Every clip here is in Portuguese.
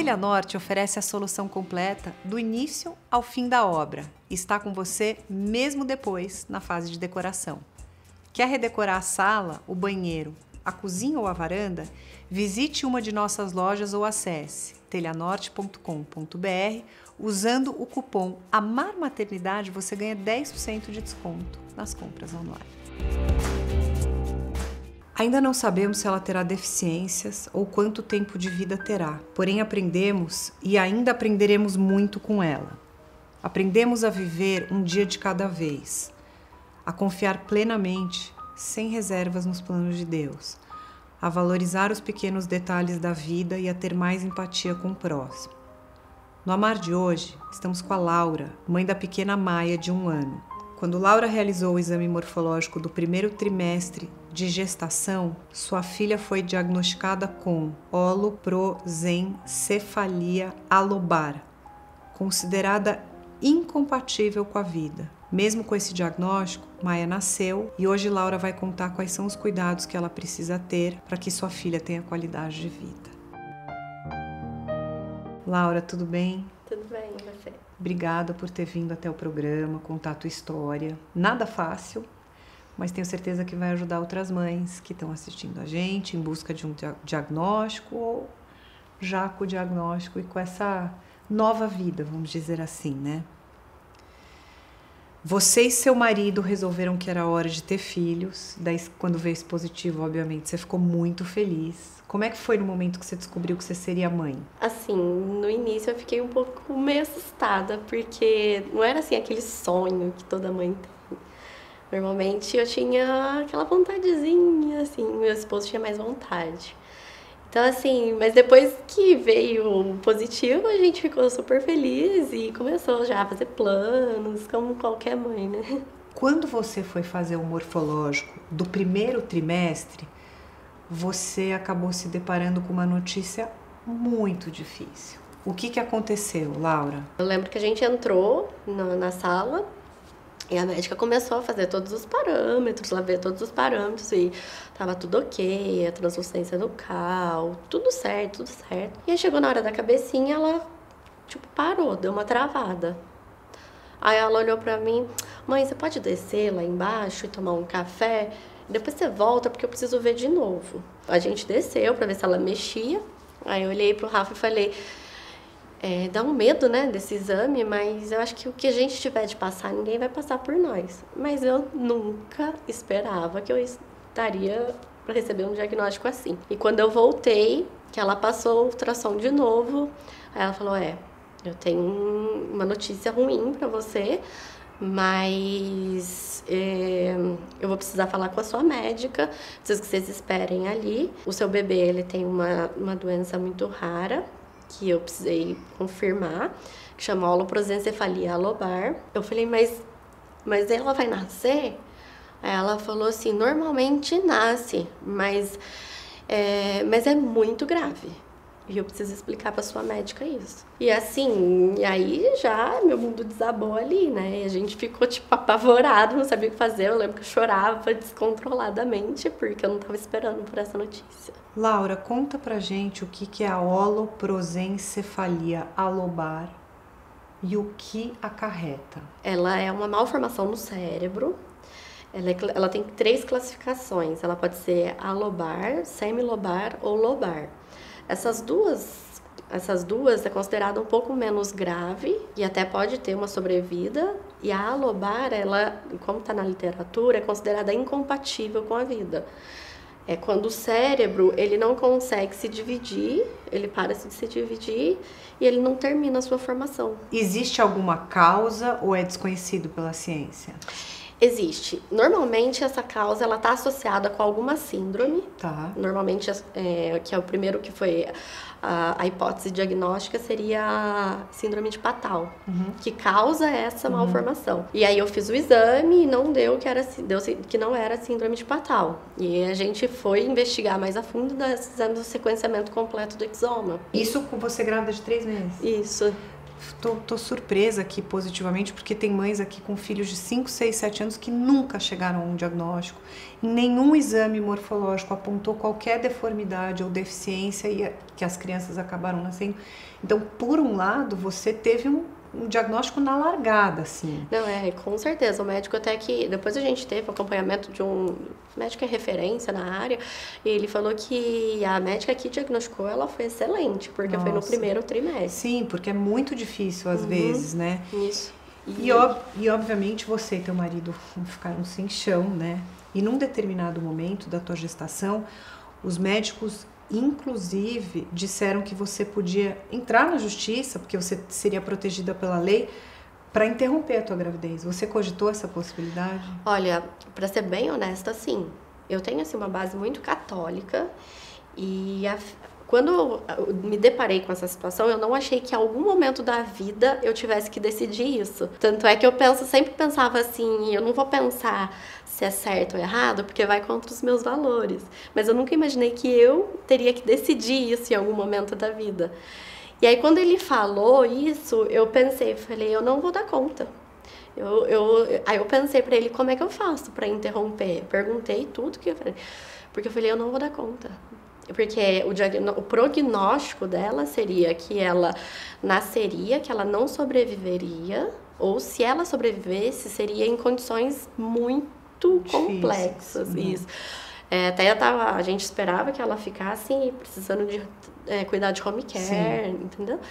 Telha Norte oferece a solução completa do início ao fim da obra. Está com você mesmo depois, na fase de decoração. Quer redecorar a sala, o banheiro, a cozinha ou a varanda? Visite uma de nossas lojas ou acesse telhanorte.com.br. Usando o cupom AMAR Maternidade, você ganha 10% de desconto nas compras online. Ainda não sabemos se ela terá deficiências ou quanto tempo de vida terá, porém aprendemos e ainda aprenderemos muito com ela. Aprendemos a viver um dia de cada vez, a confiar plenamente, sem reservas nos planos de Deus, a valorizar os pequenos detalhes da vida e a ter mais empatia com o próximo. No Amar de hoje, estamos com a Laura, mãe da pequena Maia de 1 ano. Quando Laura realizou o exame morfológico do primeiro trimestre de gestação, sua filha foi diagnosticada com holoprosencefalia alobar, considerada incompatível com a vida. Mesmo com esse diagnóstico, Maia nasceu e hoje Laura vai contar quais são os cuidados que ela precisa ter para que sua filha tenha qualidade de vida. Laura, tudo bem? Tudo bem, e você? Obrigada por ter vindo até o programa, contar a tua história. Nada fácil, mas tenho certeza que vai ajudar outras mães que estão assistindo a gente em busca de um diagnóstico ou já com o diagnóstico e com essa nova vida, vamos dizer assim, né? Você e seu marido resolveram que era hora de ter filhos. Daí, quando veio esse positivo, obviamente, você ficou muito feliz. Como é que foi no momento que você descobriu que você seria mãe? Assim, no início eu fiquei um pouco meio assustada, porque não era assim aquele sonho que toda mãe tem. Normalmente eu tinha aquela vontadezinha, assim, meu esposo tinha mais vontade. Então, assim, mas depois que veio o positivo, a gente ficou super feliz e começou já a fazer planos, como qualquer mãe, né? Quando você foi fazer o morfológico do primeiro trimestre, você acabou se deparando com uma notícia muito difícil. O que aconteceu, Laura? Eu lembro que a gente entrou na sala e a médica começou a fazer todos os parâmetros, lá ver todos os parâmetros e tava tudo ok, a translucência do cal, tudo certo, tudo certo. E aí chegou na hora da cabecinha, ela, parou, deu uma travada. Aí ela olhou pra mim, mãe, você pode descer lá embaixo e tomar um café? Depois você volta porque eu preciso ver de novo. A gente desceu pra ver se ela mexia. Aí eu olhei pro Rafa e falei, dá um medo, né, desse exame, mas eu acho que o que a gente tiver de passar, ninguém vai passar por nós. Mas eu nunca esperava que eu estaria para receber um diagnóstico assim. E quando eu voltei, que ela passou o ultrassom de novo, aí ela falou, eu tenho uma notícia ruim para você, mas eu vou precisar falar com a sua médica, preciso que vocês esperem ali. O seu bebê, ele tem uma doença muito rara, que eu precisei confirmar, que chama holoprosencefalia alobar. Eu falei, mas ela vai nascer? Aí ela falou assim, normalmente nasce, mas é muito grave. E eu preciso explicar para sua médica isso. E assim, e aí já meu mundo desabou ali, né? E a gente ficou, apavorado, não sabia o que fazer. Eu lembro que eu chorava descontroladamente, porque eu não estava esperando por essa notícia. Laura, conta pra gente o que é a holoprosencefalia alobar e o que acarreta. Ela é uma malformação no cérebro. Ela tem 3 classificações. Ela pode ser alobar, semilobar ou lobar. Essas duas é considerada um pouco menos grave e até pode ter uma sobrevida. E a alobar, ela, como está na literatura, é considerada incompatível com a vida. É quando o cérebro ele não consegue se dividir, ele para de se dividir e ele não termina a sua formação. Existe alguma causa ou é desconhecido pela ciência? Existe. Normalmente essa causa ela está associada com alguma síndrome. Tá. Normalmente, que é o primeiro que foi a hipótese diagnóstica, seria a síndrome de Patau, que causa essa malformação. E aí eu fiz o exame e não deu que não era síndrome de Patau. E a gente foi investigar mais a fundo, nós fizemos o sequenciamento completo do exoma. Isso com você grávida de 3 meses? Isso. Tô surpresa aqui positivamente, porque tem mães aqui com filhos de 5, 6, 7 anos que nunca chegaram a um diagnóstico. Em nenhum exame morfológico apontou qualquer deformidade ou deficiência que as crianças acabaram nascendo. Então, por um lado, você teve um diagnóstico na largada, assim. Não, com certeza. O médico até que... Depois a gente teve o acompanhamento de um médico em referência na área, e ele falou que a médica que diagnosticou, ela foi excelente, porque foi no primeiro trimestre. Sim, porque é muito difícil às vezes, né? Isso. E obviamente você e teu marido ficaram sem chão, né? E num determinado momento da tua gestação, os médicos inclusive disseram que você podia entrar na justiça, porque você seria protegida pela lei, para interromper a tua gravidez. Você cogitou essa possibilidade? Olha, para ser bem honesta, sim. Eu tenho assim, uma base muito católica e quando eu me deparei com essa situação, eu não achei que em algum momento da vida eu tivesse que decidir isso. Tanto é que eu sempre pensava assim, eu não vou pensar se é certo ou errado, porque vai contra os meus valores. Mas eu nunca imaginei que eu teria que decidir isso em algum momento da vida. E aí quando ele falou isso, eu falei, eu não vou dar conta. Aí eu pensei pra ele, como é que eu faço pra interromper? Perguntei tudo que eu falei, porque eu falei, eu não vou dar conta. Porque o prognóstico dela seria que ela nasceria, que ela não sobreviveria, ou se ela sobrevivesse, seria em condições muito complexas. Isso. Até a gente esperava que ela ficasse precisando de cuidar de home care, entendeu?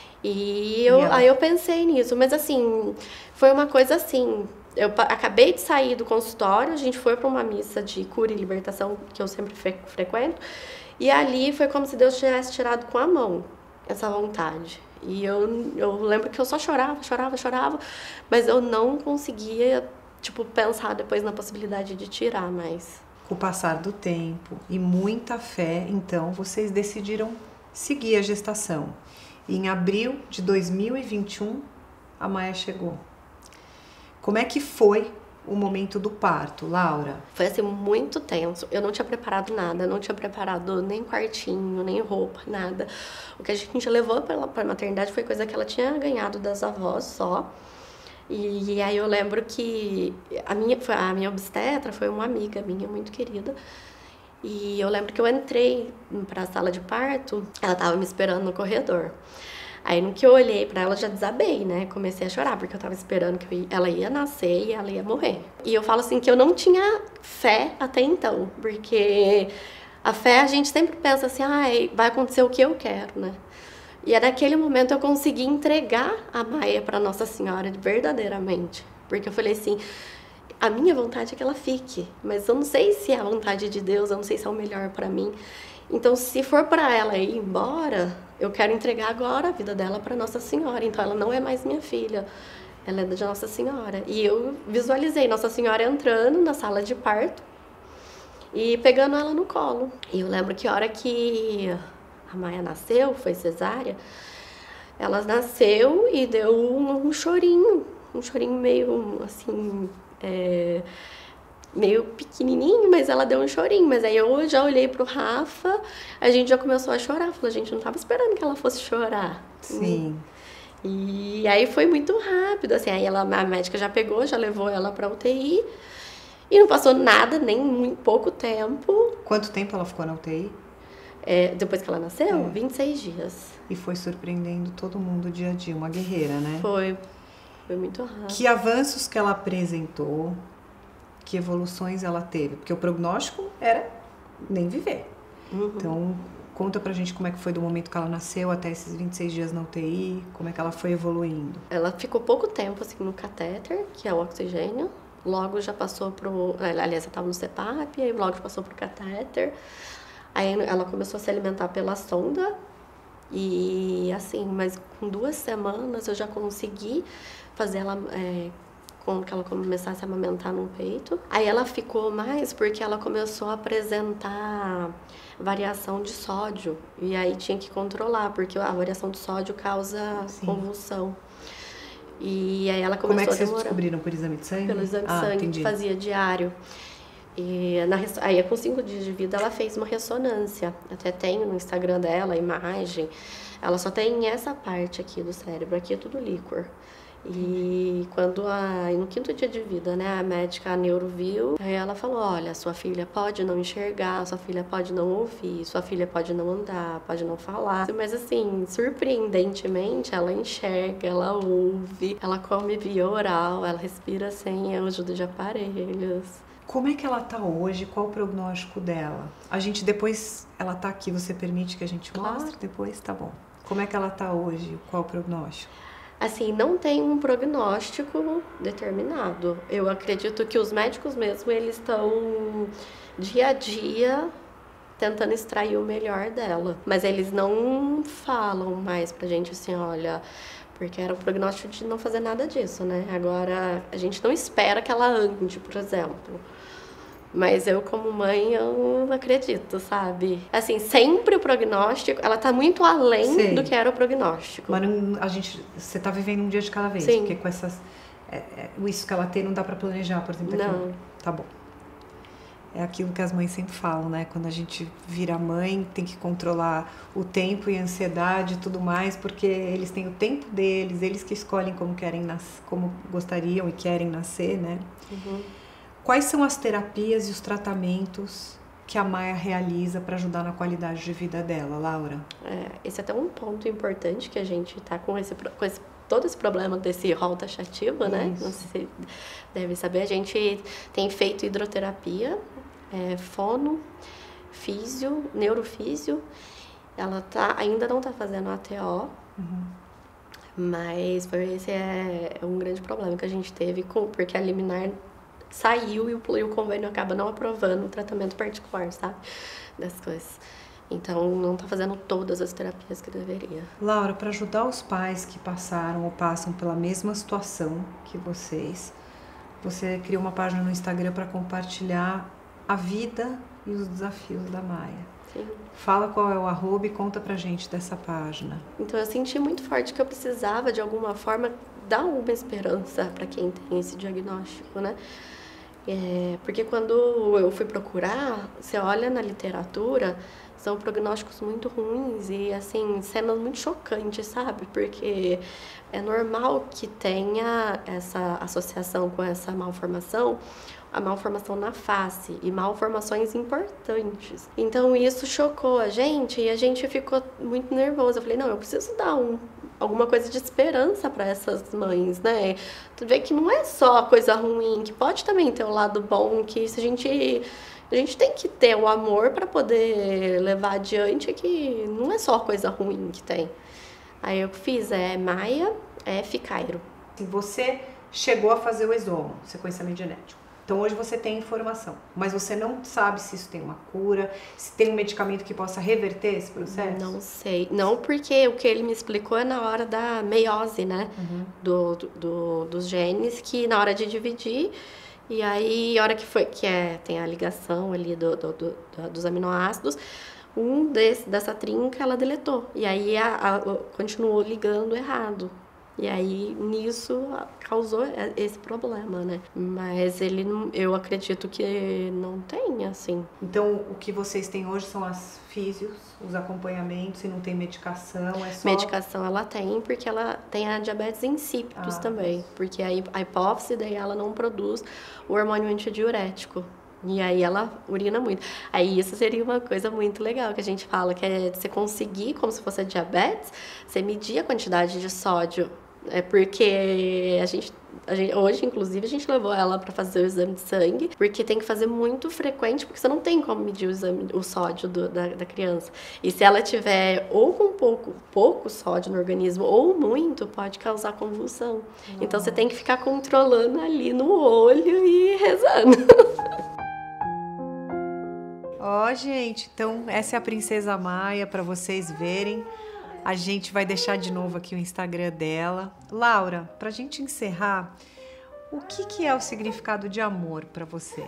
Aí eu pensei nisso, mas assim, foi uma coisa assim, eu acabei de sair do consultório, a gente foi para uma missa de cura e libertação, que eu sempre frequento, e ali foi como se Deus tivesse tirado com a mão essa vontade. E eu lembro que eu só chorava, mas eu não conseguia, pensar depois na possibilidade de tirar mais. Com o passar do tempo e muita fé, então, vocês decidiram seguir a gestação. E em abril de 2021, a Maia chegou. Como é que foi o momento do parto, Laura? Foi assim, muito tenso. Eu não tinha preparado nada, não tinha preparado nem quartinho, nem roupa, nada. O que a gente levou para a maternidade foi coisa que ela tinha ganhado das avós só. E aí eu lembro que a minha obstetra foi uma amiga minha, muito querida. E eu lembro que eu entrei para a sala de parto, ela estava me esperando no corredor. Aí no que eu olhei para ela, já desabei, né? Comecei a chorar, porque eu tava esperando que ela ia nascer e ela ia morrer. E eu falo assim que eu não tinha fé até então, porque a fé a gente sempre pensa assim, vai acontecer o que eu quero, né? E naquele momento eu consegui entregar a Maia para Nossa Senhora verdadeiramente, porque eu falei assim, a minha vontade é que ela fique, mas eu não sei se é a vontade de Deus, eu não sei se é o melhor para mim. Então, se for para ela ir embora, eu quero entregar agora a vida dela para Nossa Senhora. Então, ela não é mais minha filha, ela é de Nossa Senhora. E eu visualizei Nossa Senhora entrando na sala de parto e pegando ela no colo. E eu lembro que a hora que a Maia nasceu, foi cesárea, ela nasceu e deu um chorinho meio assim, meio pequenininho, mas ela deu um chorinho. Mas aí eu já olhei pro Rafa, a gente já começou a chorar. Falei, a gente não tava esperando que ela fosse chorar. Sim. E aí foi muito rápido, assim. Aí a médica já pegou, já levou ela pra UTI. E não passou nada, nem muito pouco tempo. Quanto tempo ela ficou na UTI? Depois que ela nasceu? 26 dias. E foi surpreendendo todo mundo dia a dia. Uma guerreira, né? Foi muito rápido. Que avanços que ela apresentou? Que evoluções ela teve? Porque o prognóstico era nem viver. Então, conta pra gente como é que foi do momento que ela nasceu até esses 26 dias na UTI, como é que ela foi evoluindo. Ela ficou pouco tempo assim no catéter, que é o oxigênio. Logo já passou pro... Aliás, ela estava no CPAP, aí logo já passou pro catéter. Aí ela começou a se alimentar pela sonda. E assim, mas com 2 semanas eu já consegui fazer ela... com que ela começasse a amamentar no peito. Aí ela ficou mais porque ela começou a apresentar variação de sódio. E aí tinha que controlar, porque a variação de sódio causa convulsão. E aí ela começou a demorar. Como é que vocês descobriram? Por exame de sangue? Pelo exame de sangue, que fazia diário. E aí, com 5 dias de vida, ela fez uma ressonância. Até tem no Instagram dela a imagem. Ela só tem essa parte aqui do cérebro, aqui é tudo líquor. E no 5º dia de vida, né, a médica, a neuro viu, aí ela falou, olha, sua filha pode não enxergar, sua filha pode não ouvir, sua filha pode não andar, pode não falar. Mas assim, surpreendentemente, ela enxerga, ela ouve, ela come via oral, ela respira sem a ajuda de aparelhos. Como é que ela tá hoje? Qual o prognóstico dela? A gente depois, ela tá aqui, você permite que a gente mostre? Claro. Depois? Tá bom. Como é que ela tá hoje? Qual o prognóstico? Assim, não tem um prognóstico determinado. Eu acredito que os médicos mesmo, eles estão dia a dia tentando extrair o melhor dela. Mas eles não falam mais pra gente assim, olha, porque era o prognóstico de não fazer nada disso, né? Agora, a gente não espera que ela ande, por exemplo. Mas eu, como mãe, eu acredito, sabe? Assim, sempre o prognóstico, ela tá muito além do que era o prognóstico. Mas você tá vivendo um dia de cada vez. Sim. Porque com isso que ela tem não dá pra planejar, por exemplo. Não. Tá bom. É aquilo que as mães sempre falam, né? Quando a gente vira mãe, tem que controlar o tempo e a ansiedade e tudo mais, porque eles têm o tempo deles, eles que escolhem como gostariam e querem nascer, né? Uhum. Quais são as terapias e os tratamentos que a Maia realiza para ajudar na qualidade de vida dela, Laura? Esse é até um ponto importante que a gente está com todo esse problema desse rol taxativo, né? Não sei se você deve saber. A gente tem feito hidroterapia, fono, físio, neurofísio. Ela ainda não está fazendo ATO, mas esse é um grande problema que a gente teve, porque a liminar saiu e o convênio acaba não aprovando o tratamento particular, sabe? Das coisas. Então, não tá fazendo todas as terapias que deveria. Laura, para ajudar os pais que passaram ou passam pela mesma situação que você criou uma página no Instagram para compartilhar a vida e os desafios da Maia. Sim. Fala qual é o @e conta pra gente dessa página. Então, eu senti muito forte que eu precisava, de alguma forma, dar uma esperança para quem tem esse diagnóstico, né? Porque quando eu fui procurar, você olha na literatura, são prognósticos muito ruins e, assim, cenas muito chocantes, sabe? Porque é normal que tenha essa associação com essa malformação, a malformação na face e malformações importantes. Então, isso chocou a gente e a gente ficou muito nervosa. Eu falei, não, eu preciso dar alguma coisa de esperança para essas mães, né? Tu vê que não é só coisa ruim, que pode também ter o lado bom, que se a gente tem que ter o amor para poder levar adiante, que não é só coisa ruim que tem. Aí eu fiz Maia F. Cairo. Você chegou a fazer o exomo, sequenciamento genético. Então hoje você tem informação, mas você não sabe se isso tem uma cura, se tem um medicamento que possa reverter esse processo? Não sei. Não, porque o que ele me explicou é na hora da meiose, né? Dos genes, que na hora de dividir, e aí a hora tem a ligação ali dos aminoácidos, dessa trinca ela deletou. E aí continuou ligando errado. E aí, nisso, causou esse problema, né? Mas eu acredito que não tem, assim. Então, o que vocês têm hoje são as físios, os acompanhamentos, e não tem medicação, é só... Medicação ela tem, porque ela tem a diabetes insípidos também. Porque a hipófise, daí ela não produz o hormônio antidiurético. E aí ela urina muito. Aí isso seria uma coisa muito legal, que a gente fala, que é você conseguir, como se fosse a diabetes, você medir a quantidade de sódio. Porque hoje, inclusive, a gente levou ela para fazer o exame de sangue, porque tem que fazer muito frequente, porque você não tem como medir o sódio da criança. E se ela tiver ou com pouco sódio no organismo ou muito, pode causar convulsão. Então você tem que ficar controlando ali no olho e rezando. Gente, então essa é a Princesa Maia, para vocês verem. A gente vai deixar de novo aqui o Instagram dela. Laura, pra gente encerrar, o que é o significado de amor pra você?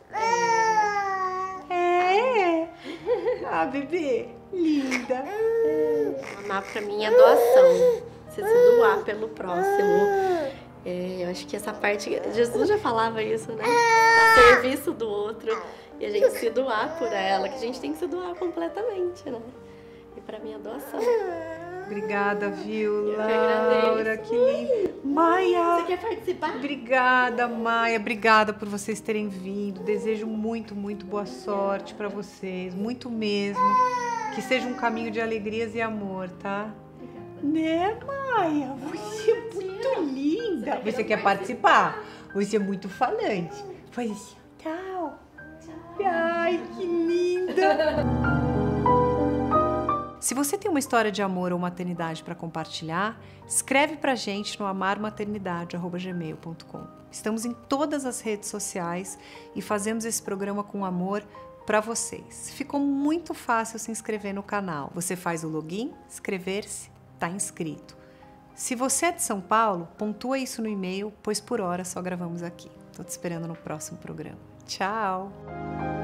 Bebê, linda. Amar pra mim é doação. Você se doar pelo próximo. Eu acho que essa parte, Jesus já falava isso, né? A serviço do outro e a gente se doar por ela, que a gente tem que se doar completamente, né? E pra mim a doação. Obrigada, viu, Eu que Laura? agradeço. Que lindo. Maia! Você quer participar? Obrigada, Maia. Obrigada por vocês terem vindo. Desejo muito, muito boa sorte pra vocês. Muito mesmo. Que seja um caminho de alegrias e amor, tá? Né, Maia? Você é muito linda. Você quer participar? Você é muito falante. Faz assim, tchau. Ai, que linda. Se você tem uma história de amor ou maternidade para compartilhar, escreve pra gente no amarmaternidade@gmail.com. Estamos em todas as redes sociais e fazemos esse programa com amor para vocês. Ficou muito fácil se inscrever no canal. Você faz o login, inscrever-se, tá inscrito. Se você é de São Paulo, pontua isso no e-mail, pois por hora só gravamos aqui. Tô te esperando no próximo programa. Tchau!